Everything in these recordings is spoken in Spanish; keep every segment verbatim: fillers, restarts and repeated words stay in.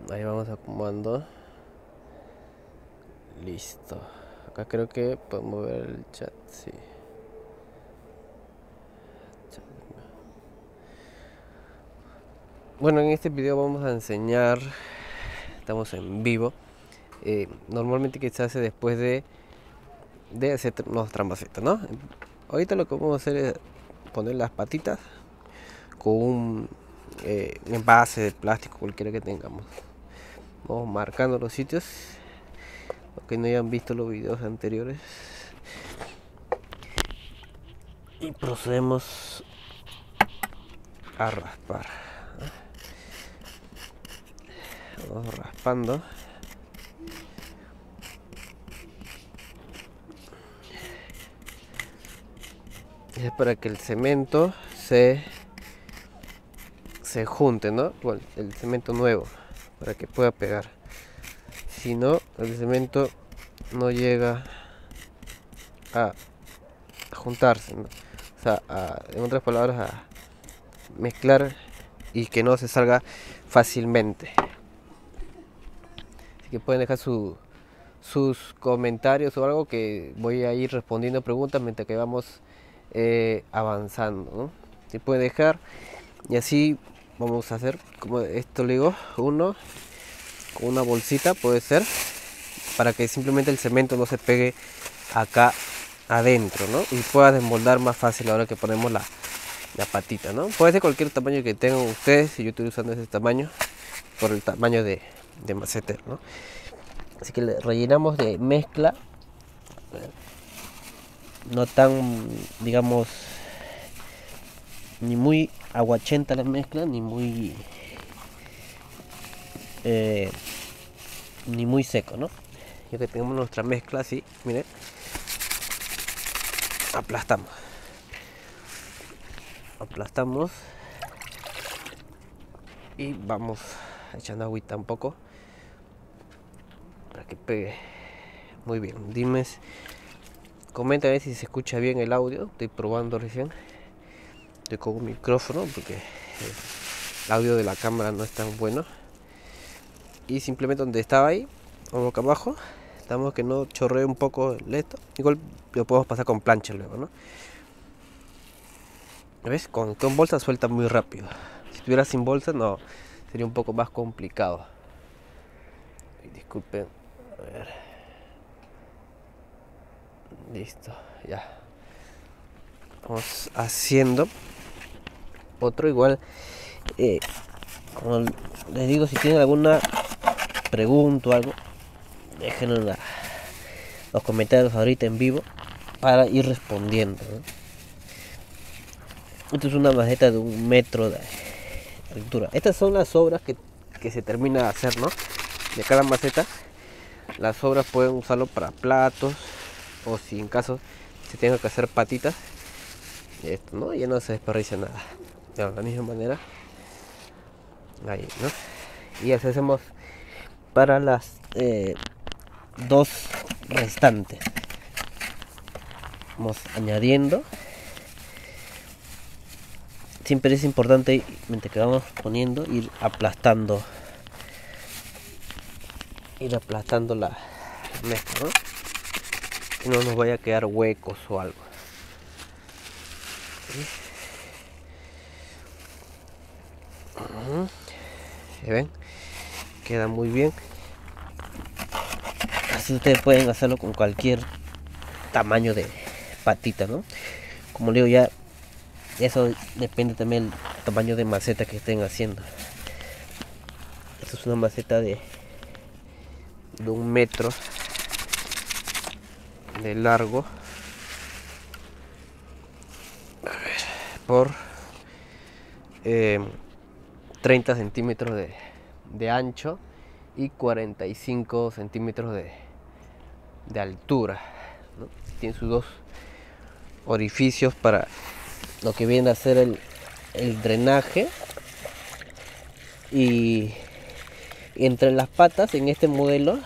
Ahí vamos acomodando. Listo. Acá creo que podemos ver el chat, sí. Bueno, en este video vamos a enseñar, estamos en vivo, eh, normalmente que se hace después de, de hacer nuestra maceta, ¿no? Ahorita lo que vamos a hacer es poner las patitas con un eh, envase de plástico cualquiera que tengamos. Vamos marcando los sitios, los que no hayan visto los videos anteriores, y procedemos a raspar. Vamos raspando. Es para que el cemento se se junte, ¿no? Igual el cemento nuevo, para que pueda pegar. Si no, el cemento no llega a juntarse, ¿no? O sea, a, en otras palabras, a mezclar y que no se salga fácilmente. Así que pueden dejar su, sus comentarios o algo, que voy a ir respondiendo preguntas mientras que vamos eh, avanzando, ¿no? Si pueden dejar, y así vamos a hacer como esto, le digo, uno con una bolsita puede ser, para que simplemente el cemento no se pegue acá adentro, ¿no? Y pueda desmoldar más fácil ahora que ponemos la, la patita, ¿no? Puede ser cualquier tamaño que tengan ustedes, y yo estoy usando ese tamaño por el tamaño de, de macetero, ¿no? Así que le rellenamos de mezcla, no tan, digamos, ni muy aguachenta la mezcla, ni muy eh, ni muy seco, ¿no? Ya que tenemos nuestra mezcla así, miren, aplastamos aplastamos y vamos echando agüita un poco para que pegue muy bien. Dime, comenta a ver si se escucha bien el audio. Estoy probando recién, estoy con un micrófono porque el audio de la cámara no es tan bueno. Y simplemente donde estaba ahí, o boca abajo, estamos que no chorree un poco el esto. Igual lo podemos pasar con plancha luego, ¿no? ¿Ves? Con, con bolsa suelta muy rápido. Si estuviera sin bolsa, no, sería un poco más complicado. Ay, disculpen. A ver. Listo, ya. Vamos haciendo otro igual. Eh, como les digo, si tienen alguna pregunta o algo, déjenlo en la, los comentarios ahorita en vivo para ir respondiendo, ¿no? Esto es una maceta de un metro de altura. Estas son las obras que, que se termina de hacer, ¿no? De cada maceta. Las obras pueden usarlo para platos, o si en caso se tenga que hacer patitas, esto, ¿no? Ya no se desperdicia nada. De la misma manera, ahí, ¿no? Y así hacemos para las eh, dos restantes. Vamos añadiendo. Siempre es importante, mientras que vamos poniendo, ir aplastando ir aplastando la mezcla, ¿no? Que no nos vaya a quedar huecos o algo. ¿Se ven? Queda muy bien. Así ustedes pueden hacerlo con cualquier tamaño de patita, ¿no? Como le digo, ya eso depende también del tamaño de maceta que estén haciendo. Esta es una maceta de, de un metro de largo por eh, treinta centímetros de, de ancho y cuarenta y cinco centímetros de, de altura, ¿no? Tiene sus dos orificios para lo que viene a ser el, el drenaje, y entre las patas en este modelo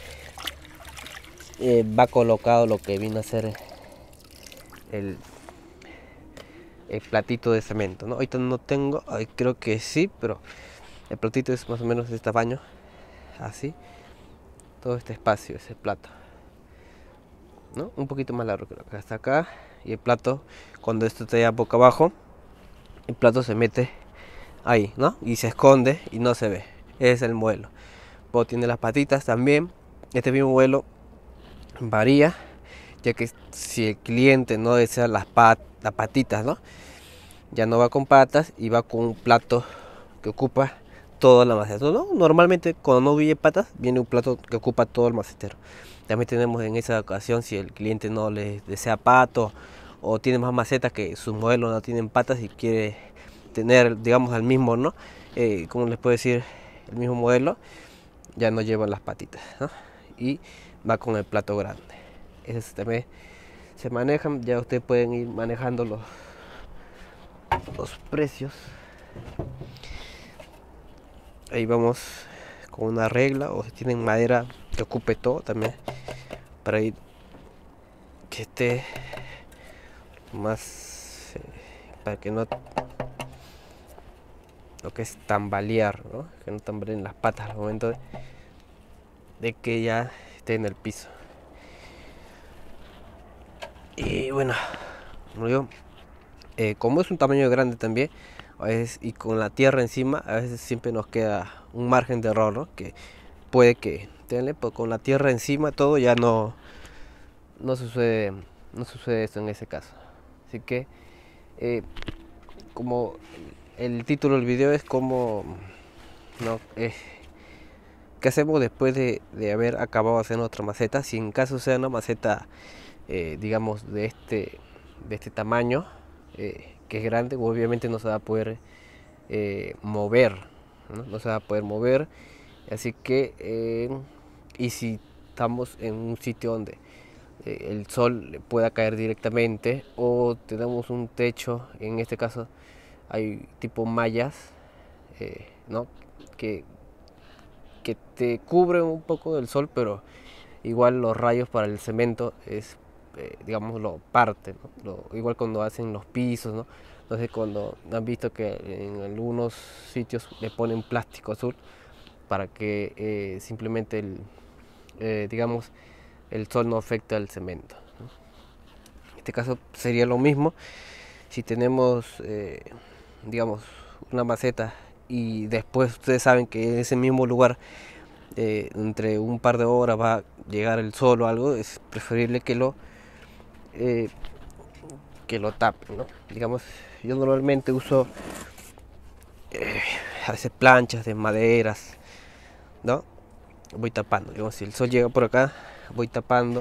eh, va colocado lo que viene a ser el, el platito de cemento, ¿no? Ahorita no tengo, ay, creo que sí, pero el platito es más o menos de este tamaño. así, todo este espacio, ese plato, ¿no? Un poquito más largo, creo que hasta acá. Y el plato, cuando esto está ya boca abajo, el plato se mete ahí, ¿no? Y se esconde y no se ve. Ese es el muelo. Luego tiene las patitas también. Este mismo muelo varía, ya que si el cliente no desea las, pat las patitas, ¿no? Ya no va con patas y va con un plato que ocupa toda la maceta, ¿no? Normalmente cuando no viene patas, viene un plato que ocupa todo el macetero. También tenemos en esa ocasión, si el cliente no le desea pato o tiene más macetas que sus modelos no tienen patas y quiere tener, digamos, al mismo, ¿no? Eh, ¿Cómo les puedo decir? El mismo modelo, ya no lleva las patitas, ¿no? Y va con el plato grande. Esos también se manejan, ya ustedes pueden ir manejando los, los precios. Ahí vamos con una regla, o si tienen madera que ocupe todo también, para ir que esté más, eh, para que no, lo que es tambalear, ¿no? Que no tambaleen las patas al momento de, de que ya esté en el piso. Y bueno, como digo, eh, como es un tamaño grande también, a veces, y con la tierra encima, a veces siempre nos queda un margen de error, ¿no? Que puede que tenle, pues con la tierra encima todo ya no, no sucede, no sucede eso en ese caso. Así que, eh, como el título del video es como, no, eh, ¿qué hacemos después de, de haber acabado de hacer otra maceta? Si en caso sea una maceta, eh, digamos, de este, de este tamaño, eh, que es grande, obviamente no se va a poder eh, mover, ¿no? No se va a poder mover, así que, eh, y si estamos en un sitio donde eh, el sol le pueda caer directamente, o tenemos un techo, en este caso hay tipo mallas, eh, ¿no? que, que te cubren un poco del sol, pero igual los rayos para el cemento es, eh, digamos, lo parte, ¿no? Lo, igual cuando hacen los pisos, ¿no? Entonces cuando han visto que en algunos sitios le ponen plástico azul para que eh, simplemente el, eh, digamos, el sol no afecte al cemento, ¿no? En este caso sería lo mismo si tenemos, eh, digamos, una maceta y después ustedes saben que en ese mismo lugar eh, entre un par de horas va a llegar el sol o algo, es preferible que lo eh, que lo tapen, ¿no? Digamos, yo normalmente uso eh, a veces planchas de maderas, ¿no? Voy tapando, digamos, si el sol llega por acá, voy tapando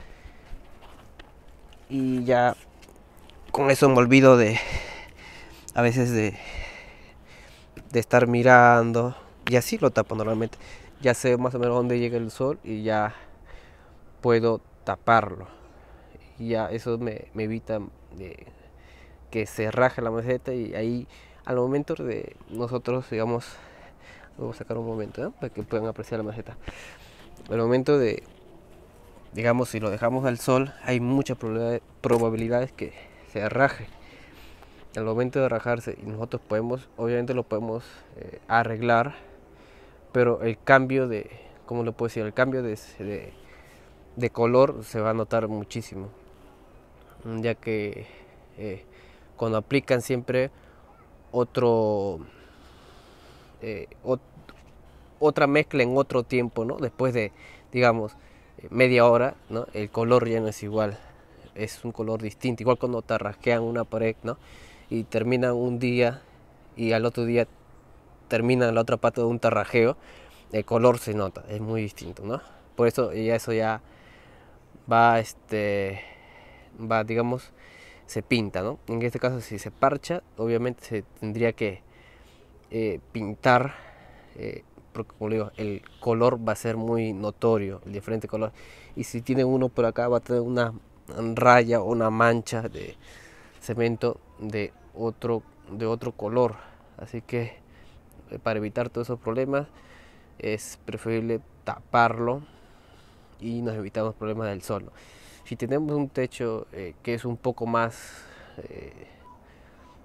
y ya con eso me olvido de a veces de, de estar mirando, y así lo tapo normalmente. Ya sé más o menos dónde llega el sol y ya puedo taparlo. Y ya eso me, me evita de que se raje la maceta, y ahí al momento de nosotros, digamos, vamos a sacar un momento, ¿no? Para que puedan apreciar la maceta. Al momento de, digamos, si lo dejamos al sol, hay muchas probabilidades que se raje. Al momento de rajarse, y nosotros podemos, obviamente lo podemos eh, arreglar, pero el cambio de, ¿cómo lo puedo decir? El cambio de, de, de color se va a notar muchísimo, ya que eh, cuando aplican siempre otro, eh, ot otra mezcla en otro tiempo, ¿no? Después de, digamos, media hora, ¿no? El color ya no es igual, es un color distinto, igual cuando tarrasquean una pared, ¿no? Y terminan un día y al otro día termina la otra parte de un tarrajeo, el color se nota, es muy distinto, ¿no? Por eso ya eso ya va, este, va, digamos, se pinta, ¿no? En este caso, si se parcha, obviamente se tendría que eh, pintar, eh, porque como digo, el color va a ser muy notorio, el diferente color. Y si tiene uno por acá, va a tener una raya o una mancha de cemento de otro, de otro color. Así que eh, para evitar todos esos problemas es preferible taparlo y nos evitamos problemas del sol, ¿no? Si tenemos un techo eh, que es un poco más, eh,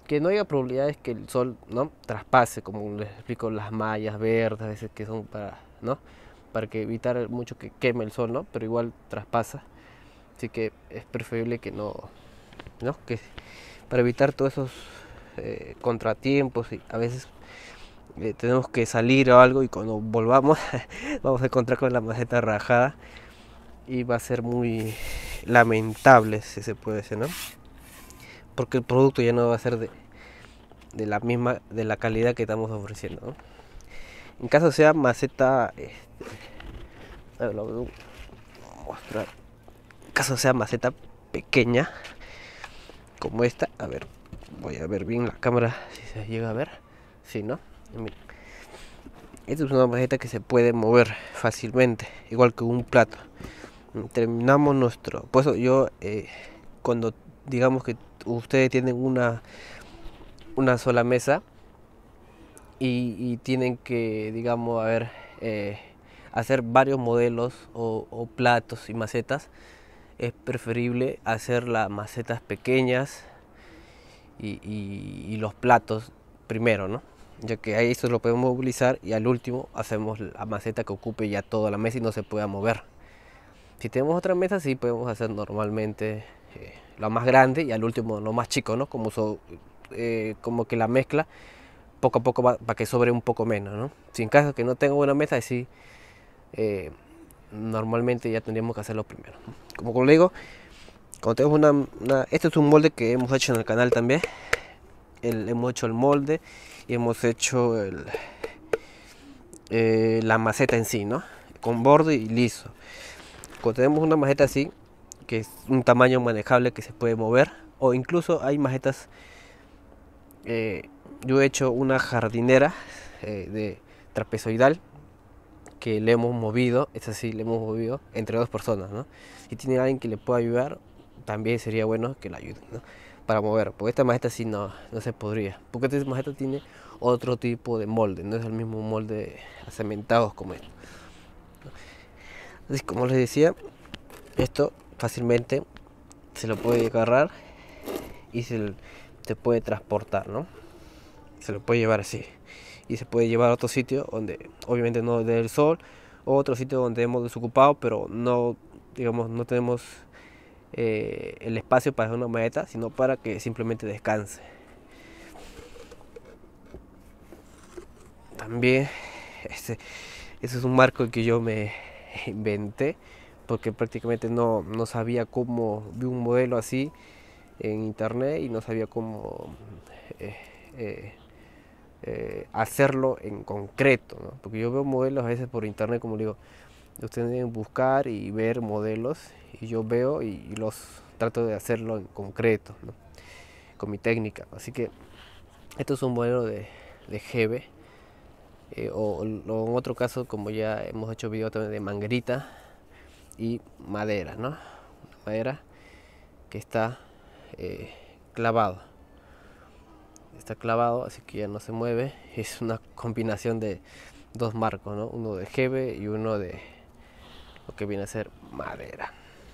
que no haya probabilidades que el sol, ¿no?, traspase, como les explico, las mallas verdes, a veces que son para, ¿no?, para que evitar mucho que queme el sol, ¿no?, pero igual traspasa. Así que es preferible que no, ¿no?, que para evitar todos esos eh, contratiempos, y a veces eh, tenemos que salir o algo y cuando volvamos vamos a encontrar con la maceta rajada y va a ser muy lamentable, si se puede decir, ¿no?, porque el producto ya no va a ser de, de la misma, de la calidad que estamos ofreciendo, ¿no? En caso sea maceta, este, a ver, lo voy a mostrar. En caso sea maceta pequeña, como esta, a ver, voy a ver bien la cámara si se llega a ver, si, sí, ¿no? Mira, esta es una maceta que se puede mover fácilmente, igual que un plato. Terminamos nuestro, pues yo eh, cuando digamos que ustedes tienen una una sola mesa y, y tienen que, digamos, a ver, eh, hacer varios modelos o, o platos y macetas, es preferible hacer las macetas pequeñas y, y, y los platos primero, ¿no? Ya que ahí eso lo podemos movilizar y al último hacemos la maceta que ocupe ya toda la mesa y no se pueda mover. Si tenemos otra mesa, sí podemos hacer normalmente eh, lo más grande y al último lo más chico, ¿no? Como, so, eh, como que la mezcla poco a poco para que sobre un poco menos, ¿no? Si en caso que no tengo una mesa, sí, eh, normalmente ya tendríamos que hacerlo primero. Como, como le digo, cuando tenemos una, una, este es un molde que hemos hecho en el canal también. El, hemos hecho el molde y hemos hecho el, eh, la maceta en sí, ¿no?, con borde y liso. Cuando tenemos una maceta así, que es un tamaño manejable que se puede mover, o incluso hay macetas, eh, yo he hecho una jardinera eh, de trapezoidal que le hemos movido, es así, le hemos movido entre dos personas, ¿no? Si tiene alguien que le pueda ayudar, también sería bueno que la ayuden, ¿no?, para mover, porque esta maceta sí no, no se podría, porque esta maceta tiene otro tipo de molde, no es el mismo molde cementados como esto. Así como les decía, esto fácilmente se lo puede agarrar y se, se puede transportar, ¿no? Se lo puede llevar así y se puede llevar a otro sitio donde obviamente no dé el sol, o otro sitio donde hemos desocupado pero no, digamos, no tenemos eh, el espacio para hacer una maceta, sino para que simplemente descanse. También este, ese es un marco que yo me inventé porque prácticamente no, no sabía cómo, vi un modelo así en internet y no sabía cómo eh, eh, eh, hacerlo en concreto, ¿no? Porque yo veo modelos a veces por internet, como digo, ustedes deben buscar y ver modelos y yo veo y, y los trato de hacerlo en concreto, ¿no?, con mi técnica. Así que esto es un modelo de, de G B, eh, o, o en otro caso, como ya hemos hecho video también, de manguerita y madera, ¿no?, madera que está eh, clavado, está clavado, así que ya no se mueve. Es una combinación de dos marcos, ¿no?, uno de G B y uno de lo que viene a ser madera.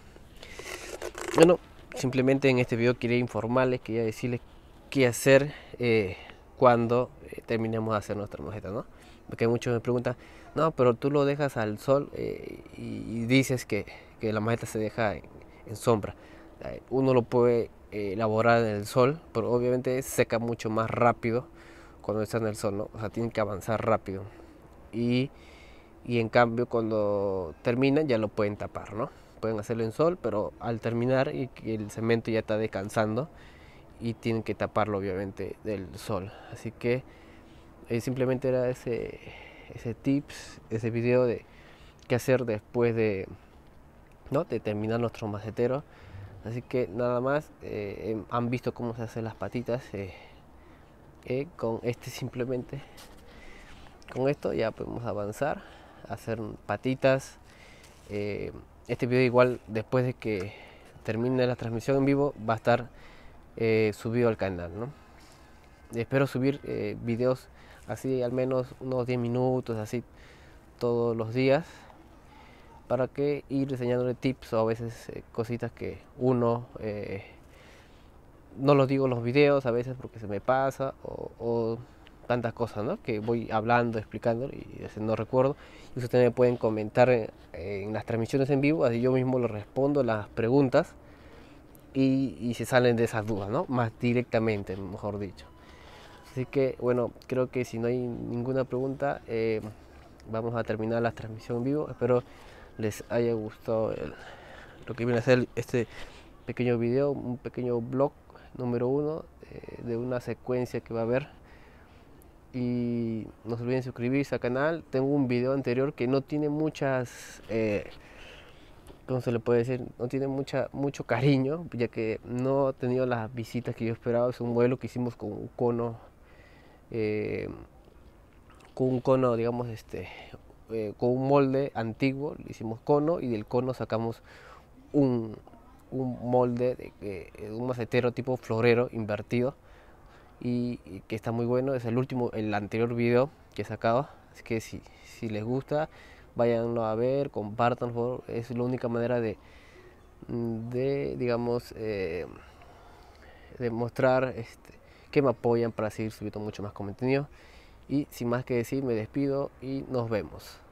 Bueno, simplemente en este video quería informarles, quería decirles qué hacer eh, cuando eh, terminemos de hacer nuestra maceta, ¿no? Porque muchos me preguntan, no, pero tú lo dejas al sol eh, y, y dices que, que la maceta se deja en, en sombra. Eh, uno lo puede eh, elaborar en el sol, pero obviamente seca mucho más rápido cuando está en el sol, ¿no? O sea, tienen que avanzar rápido. Y, y en cambio cuando terminan ya lo pueden tapar, ¿no? Pueden hacerlo en sol, pero al terminar y que el cemento ya está descansando y tienen que taparlo obviamente del sol. Así que eh, simplemente era ese, ese tips, ese video de qué hacer después de, ¿no?, de terminar nuestro macetero. Así que nada más, eh, han visto cómo se hacen las patitas, eh, eh, con este simplemente, con esto ya podemos avanzar, hacer patitas. Eh, este video igual después de que termine la transmisión en vivo va a estar eh, subido al canal, ¿no? Espero subir eh, videos así al menos unos diez minutos así todos los días, para que ir enseñándole tips o a veces eh, cositas que uno eh, no los digo en los videos a veces porque se me pasa o, o tantas cosas, ¿no? Que voy hablando, explicando y a veces no recuerdo. Y ustedes también pueden comentar en, en las transmisiones en vivo, así yo mismo les respondo las preguntas y, y se salen de esas dudas, ¿no? Más directamente, mejor dicho. Así que, bueno, creo que si no hay ninguna pregunta, eh, vamos a terminar la transmisión en vivo. Espero les haya gustado el, lo que viene a ser este pequeño video, un pequeño blog número uno eh, de una secuencia que va a haber. Y no se olviden suscribirse al canal. Tengo un video anterior que no tiene muchas, eh, ¿cómo se le puede decir? No tiene mucha, mucho cariño, ya que no ha tenido las visitas que yo esperaba. Es un vuelo que hicimos con un cono, eh, con un cono, digamos, este, eh, con un molde antiguo. Le hicimos cono y del cono sacamos un, un molde, de, de, un macetero tipo florero invertido. Y, y que está muy bueno, es el último, el anterior video que he sacado, así que si, si les gusta, váyanlo a ver, compartan, por favor. Es la única manera de, de digamos, eh, de mostrar este, que me apoyan para seguir subiendo mucho más contenido. Y sin más que decir, me despido y nos vemos.